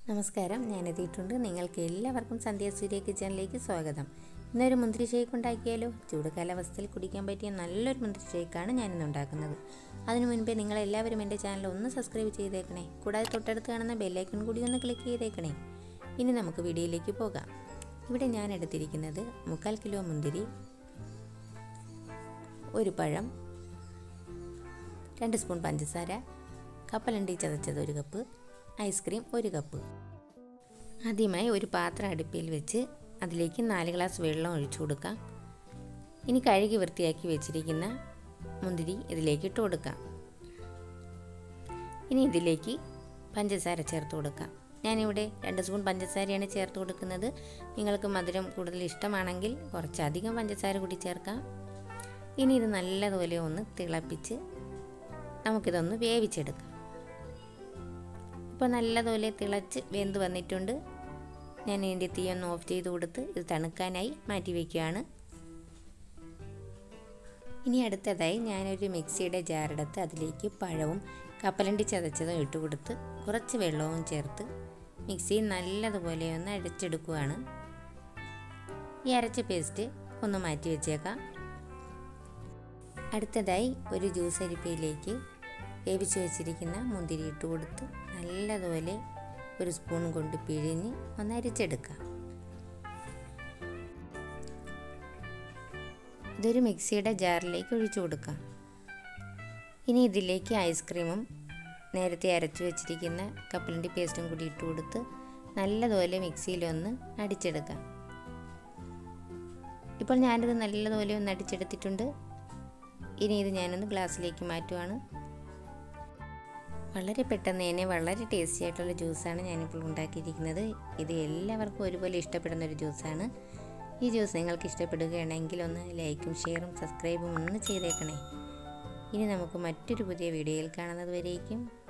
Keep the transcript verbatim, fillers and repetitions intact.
നമസ്കാരം, ഞാനെത്തിയിട്ടുണ്ട്. നിങ്ങൾക്ക് എല്ലാവർക്കും സന്ധ്യ സൂര്യ കിച്ചണിലേക്ക് സ്വാഗതം. ഇന്നൊരു മുന്തിരി ഷേക്ക് ഉണ്ടാക്കിയാലോ? ചൂട് കാലാവസ്ഥയിൽ കുടിക്കാൻ പറ്റിയ നല്ലൊരു മുന്തിരി ഷേക്കാണ് ഞാനിന്ന് ഉണ്ടാക്കുന്നത്. അതിനു മുൻപേ നിങ്ങളെല്ലാവരും എൻ്റെ ചാനൽ ഒന്ന് സബ്സ്ക്രൈബ് ചെയ്തേക്കണേ. കൂടാതെ തൊട്ടടുത്ത് കാണുന്ന ബെല്ലൈക്കൺ കൂടി ഒന്ന് ക്ലിക്ക് ചെയ്തേക്കണേ. ഇനി നമുക്ക് വീഡിയോയിലേക്ക് പോകാം. ഇവിടെ ഞാൻ എടുത്തിരിക്കുന്നത് മുക്കാൽ കിലോ മുന്തിരി, ഒരു പഴം, രണ്ട് സ്പൂൺ പഞ്ചസാര, കപ്പലണ്ടി ചതച്ചത് ഒരു കപ്പ്, ഐസ്ക്രീം ഒരു കപ്പ്. ആദ്യമായി ഒരു പാത്രം അടുപ്പിൽ വെച്ച് അതിലേക്ക് നാല് ഗ്ലാസ് വെള്ളം ഒഴിച്ചു കൊടുക്കാം. ഇനി കഴുകി വൃത്തിയാക്കി വെച്ചിരിക്കുന്ന മുന്തിരി ഇതിലേക്ക് ഇട്ട് കൊടുക്കാം. ഇനി ഇതിലേക്ക് പഞ്ചസാര ചേർത്ത് കൊടുക്കാം. ഞാനിവിടെ രണ്ട് സ്പൂൺ പഞ്ചസാരയാണ് ചേർത്ത് കൊടുക്കുന്നത്. നിങ്ങൾക്ക് മധുരം കൂടുതൽ ഇഷ്ടമാണെങ്കിൽ കുറച്ചധികം പഞ്ചസാര കൂടി ചേർക്കാം. ഇനി ഇത് നല്ലതുപോലെ ഒന്ന് തിളപ്പിച്ച് നമുക്കിതൊന്ന് വേവിച്ചെടുക്കാം. ഇപ്പോൾ നല്ലതുപോലെ തിളച്ച് വെന്ത് വന്നിട്ടുണ്ട്. ഞാൻ ഇതിൻ്റെ തീ ഒന്ന് ഓഫ് ചെയ്ത് കൊടുത്ത് ഇത് തണുക്കാനായി മാറ്റി വയ്ക്കുകയാണ്. ഇനി അടുത്തതായി ഞാനൊരു മിക്സിയുടെ ജാറെടുത്ത് അതിലേക്ക് പഴവും കപ്പലണ്ടി ചതച്ചതും ഇട്ട് കൊടുത്ത് കുറച്ച് വെള്ളവും ചേർത്ത് മിക്സിയിൽ നല്ലതുപോലെ ഒന്ന് അരച്ചെടുക്കുകയാണ്. ഈ അരച്ച പേസ്റ്റ് ഒന്ന് മാറ്റി വെച്ചേക്കാം. അടുത്തതായി ഒരു ജ്യൂസ് അരിപ്പയിലേക്ക് വേവിച്ച് വെച്ചിരിക്കുന്ന മുന്തിരി ഇട്ട് കൊടുത്ത് നല്ലതുപോലെ ഒരു സ്പൂൺ കൊണ്ട് പിഴിഞ്ഞ് ഒന്ന് അരിച്ചെടുക്കാം. ഇതൊരു മിക്സിയുടെ ജാറിലേക്ക് ഒഴിച്ചു കൊടുക്കാം. ഇനി ഇതിലേക്ക് ഐസ്ക്രീമും നേരത്തെ അരച്ചു വെച്ചിരിക്കുന്ന കപ്പലണ്ടി പേസ്റ്റും കൂടി ഇട്ട് കൊടുത്ത് നല്ലതുപോലെ മിക്സിയിലൊന്ന് അടിച്ചെടുക്കാം. ഇപ്പോൾ ഞാനിത് നല്ലതുപോലെ ഒന്ന് അടിച്ചെടുത്തിട്ടുണ്ട്. ഇനി ഇത് ഞാനൊന്ന് ഗ്ലാസ്സിലേക്ക് മാറ്റുവാണ്. വളരെ പെട്ടെന്ന് തന്നെ വളരെ ടേസ്റ്റി ആയിട്ടുള്ള ജ്യൂസാണ് ഞാനിപ്പോൾ ഉണ്ടാക്കിയിരിക്കുന്നത്. ഇത് എല്ലാവർക്കും ഒരുപോലെ ഇഷ്ടപ്പെടുന്ന ഒരു ജ്യൂസാണ്. ഈ ജ്യൂസ് നിങ്ങൾക്ക് ഇഷ്ടപ്പെടുകയാണെങ്കിൽ ഒന്ന് ലൈക്കും ഷെയറും സബ്സ്ക്രൈബും ഒന്ന് ചെയ്തേക്കണേ. ഇനി നമുക്ക് മറ്റൊരു പുതിയ വീഡിയോയിൽ കാണുന്നത് വരേക്കും